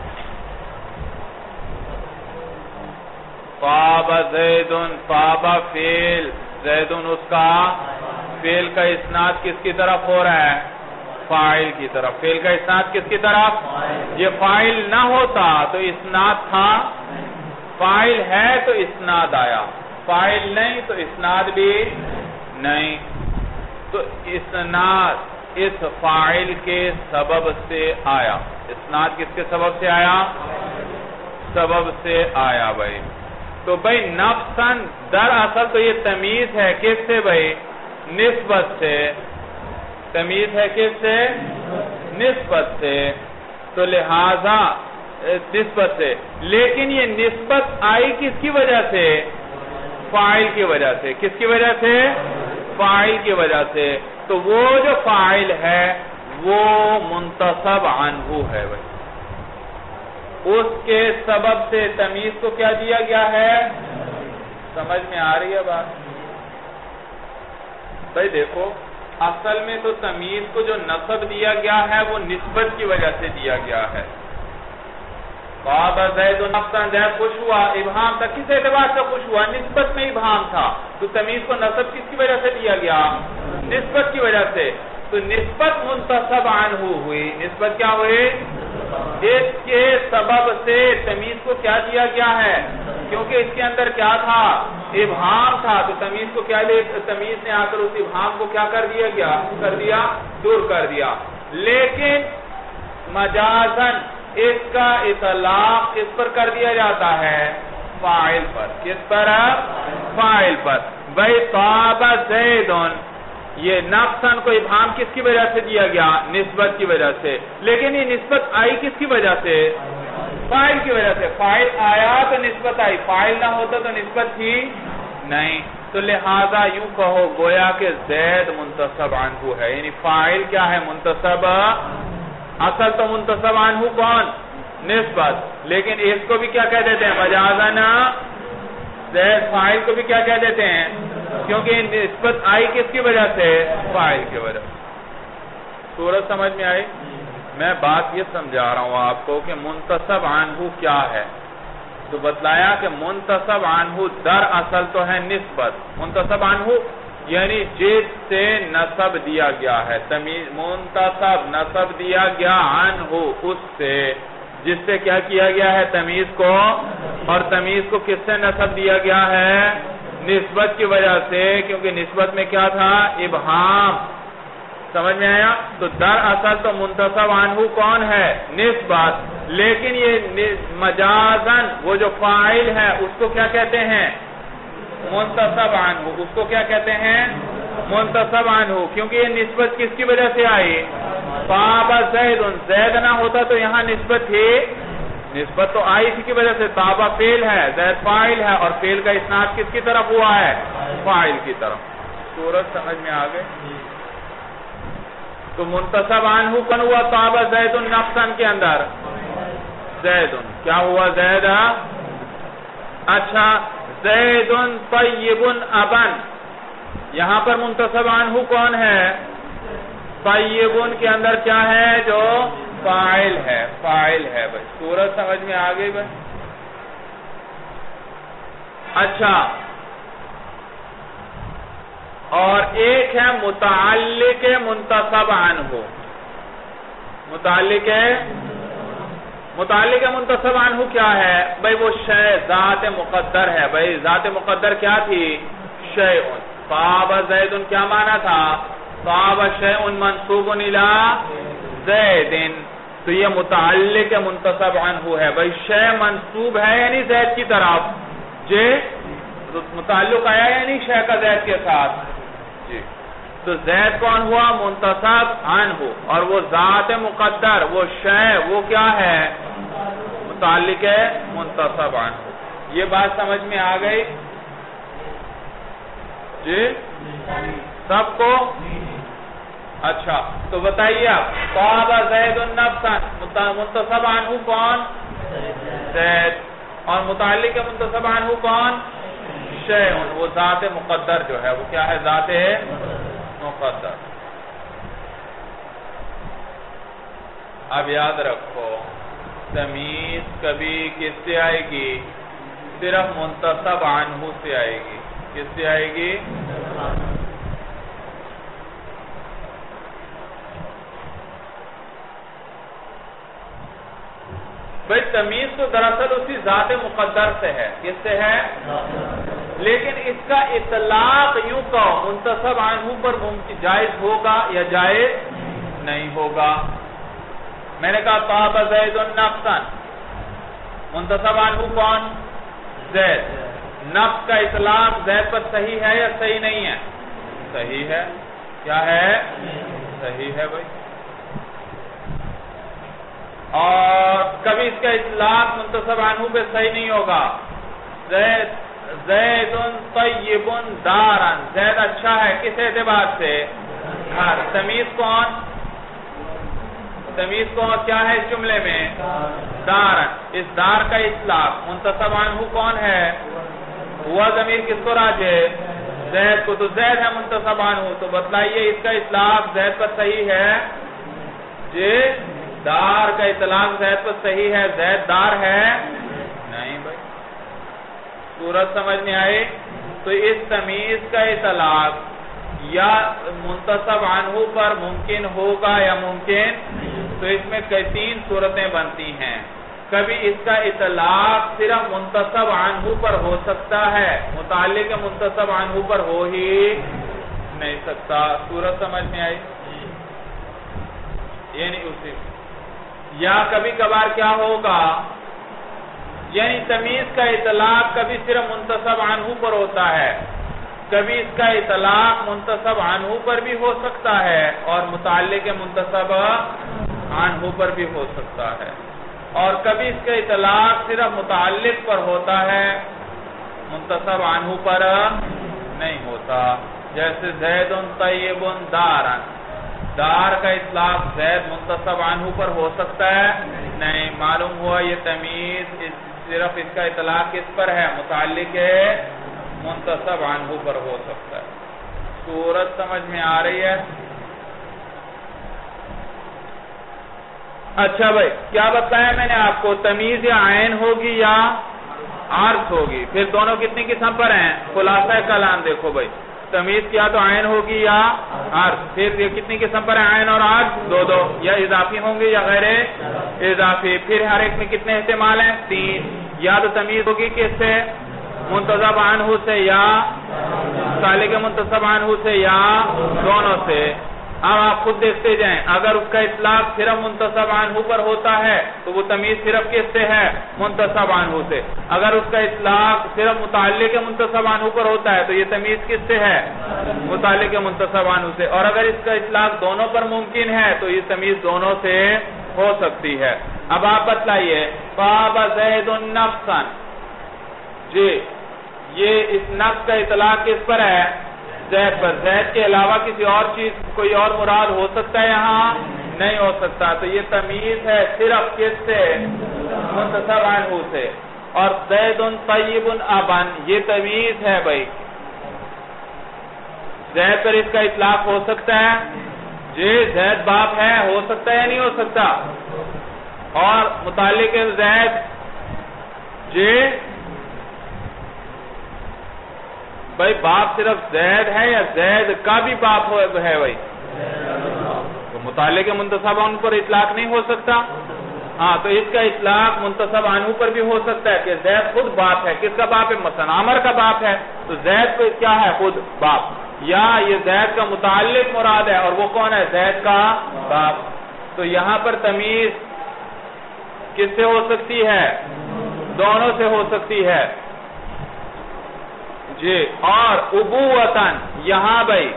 طاب زیدن، طاب فعل، زیدن اس کا فعل کا اسناد کس کی طرف ہو رہا ہے؟ فاعل کی طرف. فعل کا اسناد کس کی طرف؟ یہ فاعل نہ ہوتا تو اسناد تھا، فاعل ہے تو اسناد آیا، فاعل نہیں تو اسناد بھی نہیں. تو اسناد اس فاعل کے سبب سے آیا. اسناد کس کے سبب سے آیا؟ سبب سے آیا بھائی. تو بھائی نفساً در اصل تو یہ تمیز ہے کس سے بھائی؟ نسبت سے. تمیز ہے کس سے؟ نسبت سے. تو لہذا نسبت سے، لیکن یہ نسبت آئی کس کی وجہ سے؟ فاعل کی وجہ سے۔ کس کی وجہ سے؟ فاعل کی وجہ سے۔ تو وہ جو فاعل ہے وہ منتصب عنہ ہے بھائی، اس کے سبب سے تمیز کو کیا دیا گیا ہے؟ سمجھ میں آ رہی ہے بات؟ بھائی دیکھو، اصل میں تو تمیز کو جو نصب دیا گیا ہے وہ نسبت کی وجہ سے دیا گیا ہے۔ بابا زید نفساً، زید خوش ہوا، ابہام تھا، کس اعتبار سے خوش ہوا؟ نسبت میں ابہام تھا، تو تمیز کو نصب کس کی وجہ سے دیا گیا؟ نسبت کی وجہ سے۔ تو نسبت منتصب عنہ ہوئی، نسبت کیا ہوئی؟ اس کے سبب سے تمیز کو کیا دیا گیا ہے؟ کیونکہ اس کے اندر کیا تھا؟ ابہام تھا، تو تمیز کو کیا لے تمیز نے آ کر اس ابہام کو کیا کر دیا گیا کر دیا دور کر دیا۔ لیکن مجازن اس کا اطلاق کس پر کر دیا جاتا ہے؟ فاعل پر۔ کس پر؟ فاعل پر۔ بھئی طاب زیدن، یہ نفسن کو ابہام کس کی وجہ سے دیا گیا؟ نسبت کی وجہ سے۔ لیکن یہ نسبت آئی کس کی وجہ سے؟ فاعل کی وجہ سے۔ فاعل آیا تو نسبت آئی، فاعل نہ ہوتا تو نسبت تھی نہیں۔ تو لہذا یوں کہو گویا کہ زید منتصب عنہ ہے، یعنی فاعل کیا ہے؟ منتصب۔ اصل تو منتصب عنہ کون؟ نسبت، لیکن اس کو بھی کیا کہہ دیتے ہیں؟ مجازن زید فاعل کو بھی کیا کہہ دیتے ہیں؟ کیونکہ نسبت آئی کس کی وجہ سے؟ فاعل کی وجہ سے۔ صورت سمجھ میں آئی؟ میں بات یہ سمجھا رہا ہوں آپ کو کہ منتصب عنہ کیا ہے، تو بتلایا کہ منتصب عنہ در اصل تو ہے نسبت۔ منتصب عنہ یعنی جس سے نسب دیا گیا ہے، تمیز منتصب نسب دیا گیا عنہ اس سے، جس سے کیا کیا گیا ہے؟ تمیز کو، اور تمیز کو کس سے نسب دیا گیا ہے؟ نسبت کی وجہ سے، کیونکہ نسبت میں کیا تھا؟ ابہام۔ سمجھ میں آیا؟ تو در اصل تو منتصب عنہ کون ہے؟ نسبت، لیکن یہ مجازن وہ جو فاعل ہے اس کو کیا کہتے ہیں؟ منتصب عنہ۔ اس کو کیا کہتے ہیں؟ منتصب عنہ، کیونکہ یہ نسبت کس کی وجہ سے آئی؟ طاب زید، زید نہ ہوتا تو یہاں نسبت تھی، نسبت تو آئی تھی کی وجہ سے۔ طابہ فعل ہے، زید فاعل ہے، اور فعل کا اسناد کس کی طرف ہوا ہے؟ فاعل کی طرف۔ صورت سمجھ میں آ گئی؟ تو منتصب عنہ کن ہوا طاب زید نفسن کے اندر؟ زید کیا ہوا؟ زید۔ اچھا، زید طیب ابن، یہاں پر منتصب عنہ کون ہے؟ طیبن کے اندر کیا ہے؟ جو فاعل ہے، فاعل ہے بھائی۔ صورت سمجھ میں آ گئی بھائی؟ اچھا، اور ایک ہے متعلق منتصب عنہ۔ متعلق متعلق منتصب عنہ کیا ہے؟ بھائی وہ شے ذات مقدر ہے۔ بھائی ذات مقدر کیا تھی؟ شیء۔ طاب زید کیا معنی تھا؟ طاب شیء منصوب الی زید، تو یہ متعلق منتصب عنہ ہے۔ بھائی شے منصوب ہے یعنی زید کی طرف، جی متعلق آیا یعنی شے کا زید کے ساتھ، جی تو زید کون ہوا؟ منتصب عنہ، اور وہ ذات مقدر وہ شے وہ کیا ہے؟ متعلق منتصب عنہ۔ یہ بات سمجھ میں آ گئی جی سب کو؟ اچھا تو بتائیے آپ، طاب زید نفسا منتصب عنہ کون؟ زید، اور متعلق منتصب عنہ کون؟ شیء، وہ ذات مقدر جو ہے وہ کیا ہے؟ ذات مقدر۔ اب یاد رکھو تمیز کبھی کس سے آئے گی؟ صرف منتصب عنہ سے آئے گی۔ کس سے آئے گی؟ بھئی تمیز تو دراصل اسی ذات مقدر سے ہے۔ کس سے ہے؟ لیکن اس کا اطلاق یوں کہو منتصب عنہ پر ممکن جائز ہوگا یا جائز نہیں ہوگا؟ میں نے کہا طاب زید نفسا، منتصب عنہ کون؟ زید۔ نفس کا اطلاق زید پر صحیح ہے یا صحیح نہیں ہے؟ صحیح ہے۔ کیا ہے؟ صحیح ہے بھائی۔ اور کبھی اس کا اطلاق منتصب عنہ پہ صحیح نہیں ہوگا. زید زید طیب دارن، زید اچھا ہے کس اعتبار سے؟ گھر. تمیز کون؟ تمیز کون کیا ہے اس جملے میں؟ دارن. اس دار کا اطلاق منتصب عنہ کون ہے؟ ہوا ضمیر کس کو راجع؟ زید کو. تو زید ہے منتصب عنہ، تو بتلائیے اس کا اطلاق زید پر صحیح ہے؟ جی دار کا اطلاق زید پر صحیح ہے، زید دار ہے؟ نہیں بھائی. صورت سمجھ میں آئی؟ تو اس تمیز کا اطلاق یا منتصب عنہ پر ممکن ہوگا یا ممکن، تو اس میں تین صورتیں بنتی ہیں. کبھی اس کا اطلاق صرف منتصب عنہ پر ہو سکتا ہے، متعلق منتصب عنہ پر ہو ہی نہیں سکتا. صورت سمجھ میں آئی؟ یعنی اسی یا کبھی کبھار کیا ہوگا، یعنی تمیز کا اطلاق کبھی صرف منتصب عنہ پر ہوتا ہے، کبھی اس کا اطلاق منتصب عنہ پر بھی ہو سکتا ہے اور متعلق منتصب عنہ پر بھی ہو سکتا ہے، اور کبھی اس کا اطلاق صرف متعلق پر ہوتا ہے، منتصب عنہ پر نہیں ہوتا. جیسے زید طیب دارن، دار کا اطلاق زید منتصب عنہ پر ہو سکتا ہے؟ نہیں. معلوم ہوا یہ تمیز صرف اس کا اطلاق کس پر ہے؟ متعلق منتصب عنہ پر ہو سکتا ہے. صورت سمجھ میں آ رہی ہے؟ اچھا بھائی کیا بتایا میں نے آپ کو؟ تمیز یا عین ہوگی یا عرض ہوگی. پھر دونوں کتنی قسم پر ہیں؟ خلاصہ کلام دیکھو بھائی، تمیز کیا تو عین ہوگی یا عرض. پھر یہ کتنی قسم پر ہیں عین اور عرض؟ دو دو. یا اضافی ہوں گے یا غیر اضافی. پھر ہر ایک میں کتنے احتمال ہیں؟ تین. یا تو تمیز ہوگی کس سے؟ منتصب عنہ سے یا متعلق منتصب عنہ سے یا دونوں سے. اب آپ خود دیکھتے جائیں، اگر اس کا اطلاق صرف منتصب عنہ پر ہوتا ہے تو وہ تمیز صرف کس سے ہے؟ منتصب عنہ سے. اگر اس کا اطلاق صرف متعلق منتصب عنہ پر ہوتا ہے تو یہ تمیز کس سے ہے؟ متعلق منتصب عنہ سے. اور اگر اس کا اطلاق دونوں پر ممکن ہے تو یہ تمیز دونوں سے ہو سکتی ہے. اب آپ بتلائیے فاب زید نفسا، جی یہ اس نفس کا اطلاق کس پر ہے؟ زید پر. زید کے علاوہ کسی اور چیز کوئی اور مراد ہو سکتا ہے؟ یہاں نہیں ہو سکتا. تو یہ تمیز ہے صرف کس سے؟ منتصب عنہ سے. اور زید طیب ابن، یہ تمیز ہے بھائی، زید پر اس کا اطلاق ہو سکتا ہے؟ جی زید باپ ہے، ہو سکتا ہے یا نہیں ہو سکتا؟ اور متعلق زید جی بھائی باپ صرف زید ہے یا زید کا بھی باپ ہے بھائی؟ تو متعلق منتصب عنہ پر اطلاق نہیں ہو سکتا. ہاں تو اس کا اطلاق منتصب عنہ پر بھی ہو سکتا ہے کہ زید خود باپ ہے. کس کا باپ ہے؟ مثلا عمر کا باپ ہے، تو زید کو کیا ہے؟ خود باپ. یا یہ زید کا متعلق مراد ہے اور وہ کون ہے؟ زید کا باپ. تو یہاں پر تمیز کس سے ہو سکتی ہے؟ دونوں سے ہو سکتی ہے جی. اور ابوتن، یہاں بھائی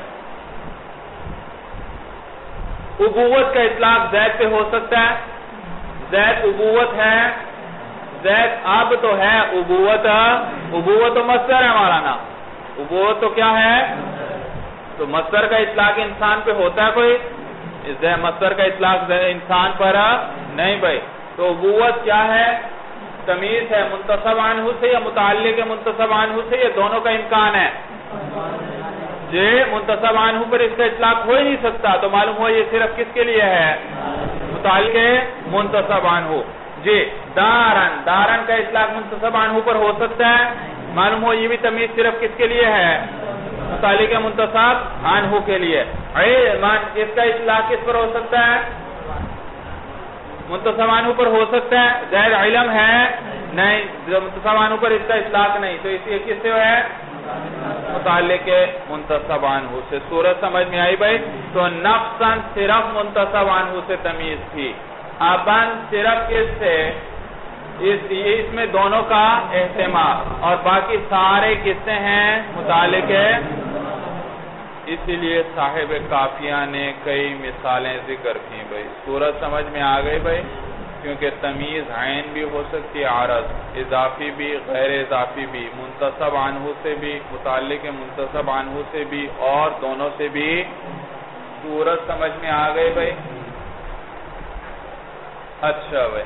ابوت کا اطلاق زید پہ ہو سکتا ہے. زید ابوت ہے، زید اب تو ہے، ابوت ابوت تو مصدر ہے ہمارا نا. ابوت تو کیا ہے؟ تو مصدر کا اطلاق انسان پہ ہوتا ہے کوئی؟ مصدر کا اطلاق انسان پر نہیں بھائی. تو ابوت کیا ہے؟ تمیز ہے منتصب عنہ سے یا متعلق منتصب عنہ سے؟ یہ دونوں کا امکان ہے جی. منتصب عنہ پر اس کا اطلاق ہو ہی نہیں سکتا. تو معلوم ہوا یہ صرف کس کے لیے ہے؟ متعلق منتصب عنہ جی. دارن، دارن کا اطلاق منتصب عنہ پر ہو سکتا ہے. معلوم ہو یہ بھی تمیز صرف کس کے لیے ہے؟ متعلق منتصب عنہ کے لیے. علمان، اس کا اطلاق کس پر ہو سکتا ہے؟ منتصب عنہ پر ہو سکتا ہے. زید علم ہے؟ نہیں. منتصب عنہ پر اس کا اطلاق نہیں. تو اس لیے کس سے ہے؟ متعلق منتصب عنہ سے. صورت سمجھ میں آئی بھائی؟ تو نفساً صرف منتصب عنہ سے تمیز تھی. ابن صرف کس سے؟ اس اس میں دونوں کا احتمال، اور باقی سارے کس سے ہیں؟ متعلق. اسی لیے صاحب کافیہ نے کئی مثالیں ذکر کی بھائی. صورت سمجھ میں آ گئی بھائی؟ کیونکہ تمیز عین بھی ہو سکتی ہے عارض، اضافی بھی غیر اضافی بھی، منتصب عنہ سے بھی متعلق منتصب عنہ سے بھی، اور دونوں سے بھی۔ صورت سمجھ میں آ گئی بھائی؟ اچھا بھائی،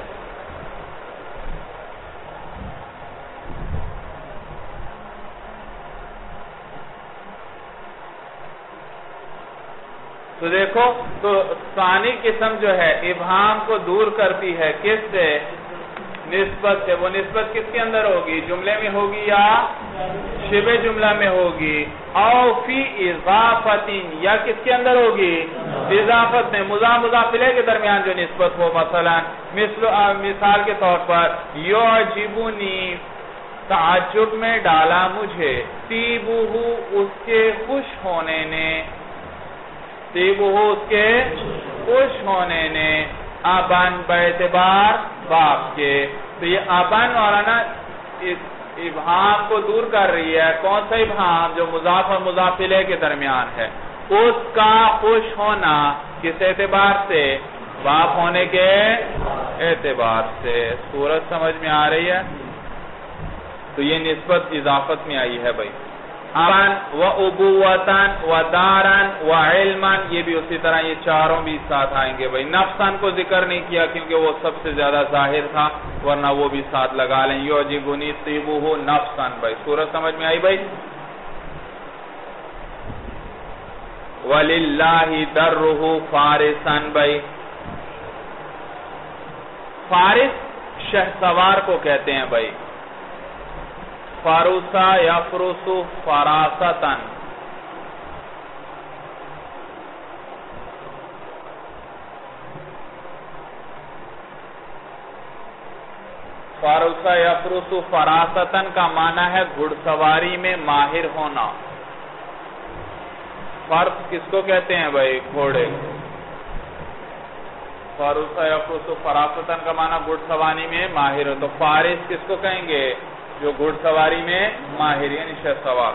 تو دیکھو تو ثانی قسم جو ہے ابہام کو دور کرتی ہے کس سے؟ نسبت سے۔ وہ نسبت کس کے اندر ہوگی؟ جملے میں ہوگی یا شبہ جملہ میں ہوگی؟ او فی اضافت، یا کس کے اندر ہوگی؟ اضافت میں، مضاف مضاف الیہ کے درمیان جو نسبت ہو، مثلا مثال کے طور پر یعجبنی، تعجب میں ڈالا مجھے، طیبہ اس کے خوش ہونے نے، طیبہ اس کے خوش ہونے نے، ابن باعتبار باپ کے۔ تو یہ ابن اور نا اس ابہام کو دور کر رہی ہے۔ کون سا ابہام؟ جو مضاف اور مضاف الیہ کے درمیان ہے۔ اس کا خوش ہونا کس اعتبار سے؟ باپ ہونے کے اعتبار سے۔ صورت سمجھ میں آ رہی ہے؟ تو یہ نسبت اضافت میں آئی ہے بھائی۔ ابن و ابوتن و دارن و علمن، یہ بھی اسی طرح یہ چاروں بھی ساتھ آئیں گے بھائی۔ نفسن کو ذکر نہیں کیا کیونکہ وہ سب سے زیادہ ظاہر تھا، ورنہ وہ بھی ساتھ لگا لیں۔ یعجبنی طیبہ نفسن بھائی۔ صورت سمجھ میں آئی بھائی؟ وَلِلَّهِ دَرُّهُ فَارِسًا بھائی۔ فارس شہسوار کو کہتے ہیں بھائی۔ فاروسا یفرس فراستن، فاروسا یفرس فراستن کا معنی ہے گھڑ سواری میں ماہر ہونا۔ فرس کس کو کہتے ہیں بھائی؟ گھوڑے۔ فاروسا یفرس فراستن کا معنی گھڑ سواری میں ماہر ہو، تو فارس کس کو کہیں گے؟ جو گھڑ سواری میں ماہر، یعنی شہسوار۔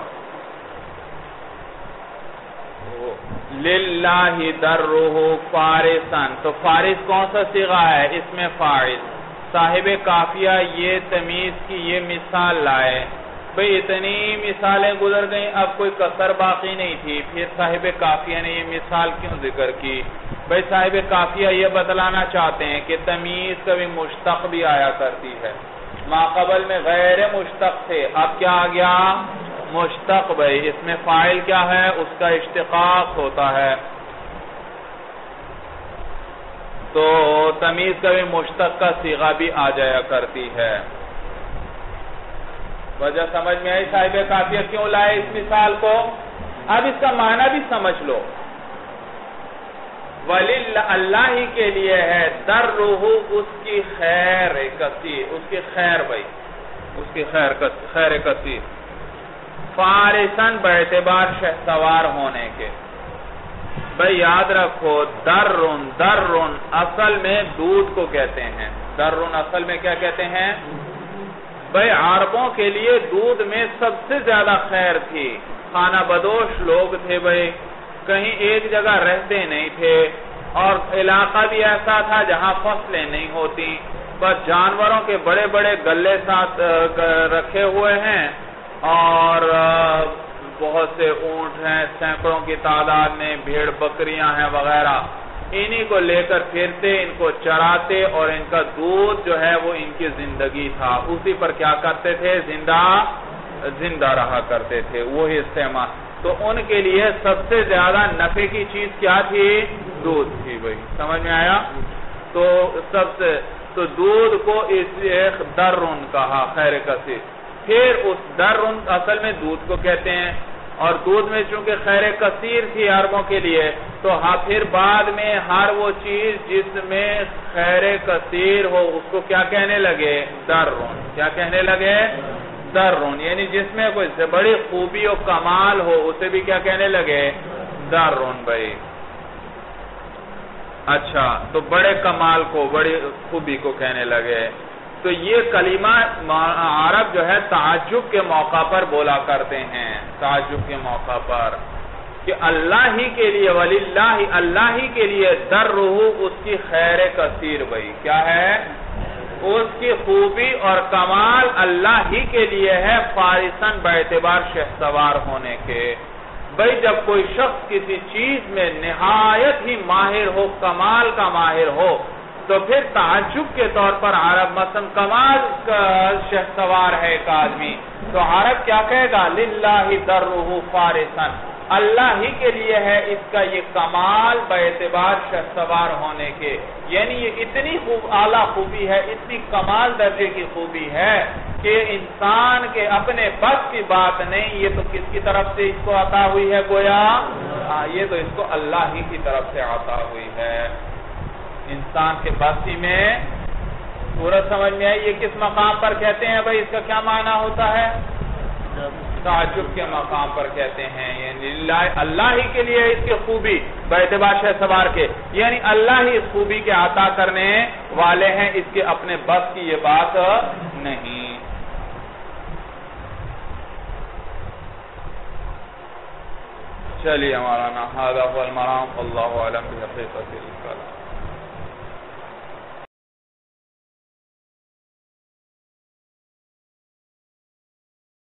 للہ درہ فارسن، تو فارس کون سا صیغہ ہے؟ اس میں فاعل۔ صاحب قافیہ یہ تمیز کی یہ مثال لائے بھئی، اتنی مثالیں گزر گئیں، اب کوئی کسر باقی نہیں تھی، پھر صاحب قافیہ نے یہ مثال کیوں ذکر کی؟ بھئی صاحب قافیہ یہ بتلانا چاہتے ہیں کہ تمیز کبھی مشتق بھی آیا کرتی ہے۔ ماقبل میں غیر مشتق تھے، اب کیا آ گیا؟ مشتق بھائی۔ اس میں فاعل کیا ہے؟ اس کا اشتقاق ہوتا ہے، تو تمیز کبھی مشتق کا صیغہ بھی آ جایا کرتی ہے۔ وجہ سمجھ میں آئی صاحب قافیہ کیوں لائے اس مثال کو؟ اب اس کا معنی بھی سمجھ لو۔ وَلِلَّهِ اللہ ہی کے لیے ہے، دَرُّهُ اس کی خیر کثیر، اس کی خیر بھائی، اس کی خیر خیر کثیر۔ فارسن باعتبار شہسوار ہونے کے۔ بھائی یاد رکھو، درن درن اصل میں دودھ کو کہتے ہیں۔ درن اصل میں کیا کہتے ہیں؟ بھائی عربوں کے لیے دودھ میں سب سے زیادہ خیر تھی۔ خانہ بدوش لوگ تھے بھائی، کہیں ایک جگہ رہتے نہیں تھے، اور علاقہ بھی ایسا تھا جہاں فصلیں نہیں ہوتی، بس جانوروں کے بڑے بڑے گلے ساتھ رکھے ہوئے ہیں، اور بہت سے اونٹ ہیں سینکڑوں کی تعداد میں، بھیڑ بکریاں ہیں وغیرہ، انہی کو لے کر پھرتے، ان کو چراتے، اور ان کا دودھ جو ہے وہ ان کی زندگی تھا، اسی پر کیا کرتے تھے؟ زندہ زندہ رہا کرتے تھے، وہی استعمال۔ تو ان کے لیے سب سے زیادہ نفع کی چیز کیا تھی؟ دودھ تھی بھائی۔ سمجھ میں آیا؟ تو سب سے تو دودھ کو اس لیے درن کہا، خیر کثیر۔ پھر اس درن اصل میں دودھ کو کہتے ہیں، اور دودھ میں چونکہ خیر کثیر تھی عربوں کے لیے، تو ہاں پھر بعد میں ہر وہ چیز جس میں خیر کثیر ہو اس کو کیا کہنے لگے؟ درن۔ کیا کہنے لگے؟ درن، یعنی جس میں کوئی بڑی خوبی و کمال ہو اسے بھی کیا کہنے لگے؟ درن بھائی۔ اچھا، تو بڑے کمال کو، بڑی خوبی کو کہنے لگے۔ تو یہ کلمہ عرب جو ہے تعجب کے موقع پر بولا کرتے ہیں، تعجب کے موقع پر۔ کہ اللہ ہی کے لیے وللہ اللہ ہی کے لیے درہ اس کی خیر کثیر بھئی کیا ہے اس کی خوبی اور کمال اللہ ہی کے لیے ہے فارسن باعتبار شہسوار ہونے کے. بھئی جب کوئی شخص کسی چیز میں نہایت ہی ماہر ہو کمال کا ماہر ہو تو پھر تعجب کے طور پر عرب مثلا کمال کا شہسوار ہے ایک آدمی تو عرب کیا کہے گا للہ درہ فارسن اللہ ہی کے لیے ہے اس کا یہ کمال باعتبار شہسوار ہونے کے یعنی یہ اتنی خوب اعلیٰ خوبی ہے اتنی کمال درجے کی خوبی ہے کہ انسان کے اپنے بس کی بات نہیں یہ تو کس کی طرف سے اس کو عطا ہوئی ہے گویا ہاں یہ تو اس کو اللہ ہی کی طرف سے عطا ہوئی ہے. انسان کے بس میں پورا سمجھ میں آئی یہ کس مقام پر کہتے ہیں بھائی اس کا کیا معنی ہوتا ہے تعجب کے مقام پر کہتے ہیں یعنی اللہ ہی کے لیے اس کی خوبی باعتبار شہسوار کے یعنی اللہ ہی اس خوبی کے عطا کرنے والے ہیں اس کے اپنے بس کی یہ بات نہیں. چلیے ہمارا نا هذا هو المرام والله اعلم بحقیقت الکلام.